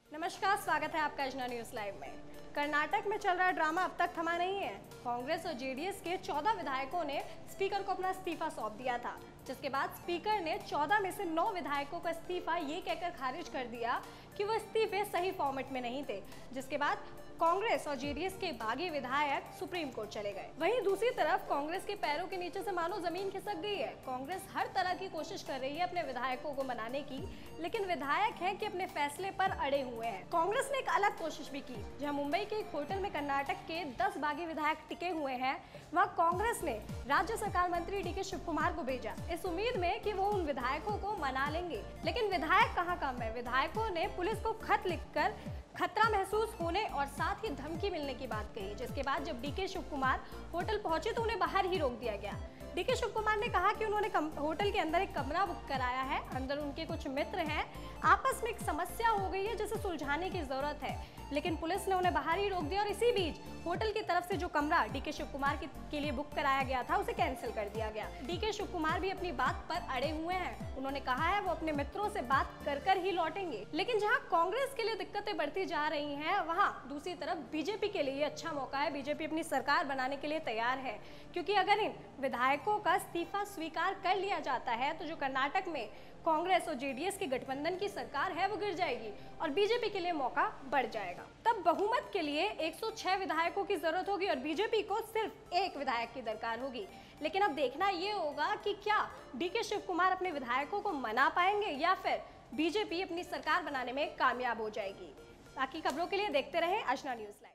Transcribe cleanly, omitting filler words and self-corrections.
नमस्कार, स्वागत है आपका अजना न्यूज लाइव में। कर्नाटक में चल रहा ड्रामा अब तक थमा नहीं है। कांग्रेस और जेडीएस के 14 विधायकों ने स्पीकर को अपना इस्तीफा सौंप दिया था, जिसके बाद स्पीकर ने 14 में से 9 विधायकों का इस्तीफा ये कहकर खारिज कर दिया कि वो इस्तीफे सही फॉर्मेट में नहीं थे, जिसके बाद कांग्रेस और जेडीएस के बागी विधायक सुप्रीम कोर्ट चले गए। वहीं दूसरी तरफ कांग्रेस के पैरों के नीचे से मानो जमीन खिसक गई है। कांग्रेस हर तरह की कोशिश कर रही है अपने विधायकों को मनाने की, लेकिन विधायक हैं कि अपने फैसले पर अड़े हुए हैं। कांग्रेस ने एक अलग कोशिश भी की, जहां मुंबई के एक होटल में कर्नाटक के 10 बागी विधायक टिके हुए हैं। वहां कांग्रेस ने राज्य सरकार मंत्री DK शिवकुमार को भेजा, इस उम्मीद में कि वो उन विधायकों को मना लेंगे। लेकिन विधायक कहाँ कम है। विधायकों ने पुलिस को खत लिखकर खतरा महसूस होने और साथ ही धमकी मिलने की बात कही, जिसके बाद जब DK शिवकुमार होटल पहुंचे तो उन्हें बाहर ही रोक दिया गया। DK शिवकुमार ने कहा कि उन्होंने होटल के अंदर एक कमरा बुक कराया है, अंदर उनके कुछ मित्र हैं, आपस में एक समस्या हो गई है जिसे सुलझाने की जरूरत है, लेकिन पुलिस ने उन्हें बाहर ही रोक दिया और इसी बीच होटल की तरफ से जो कमरा DK शिवकुमार के लिए बुक कराया गया था उसे कैंसिल कर दिया गया। DK शिवकुमार भी अपनी बात पर अड़े हुए हैं। उन्होंने कहा है वो अपने मित्रों से बात कर ही लौटेंगे। लेकिन जहां कांग्रेस के लिए दिक्कतें बढ़ती जा रही हैं, वहां दूसरी तरफ बीजेपी के लिए अच्छा मौका है। बीजेपी अपनी सरकार बनाने के लिए तैयार है, क्योंकि अगर इन विधायकों का इस्तीफा स्वीकार कर लिया जाता है तो जो कर्नाटक में कांग्रेस और जेडीएस के गठबंधन की सरकार है वो गिर जाएगी और बीजेपी के लिए मौका बढ़ जाएगा। तब बहुमत के लिए 106 विधायकों की जरूरत होगी और बीजेपी को सिर्फ एक विधायक की दरकार होगी। लेकिन अब देखना ये होगा कि क्या DK शिवकुमार अपने विधायकों को मना पाएंगे या फिर बीजेपी अपनी सरकार बनाने में कामयाब हो जाएगी। बाकी खबरों के लिए देखते रहें अजना न्यूज लाइव।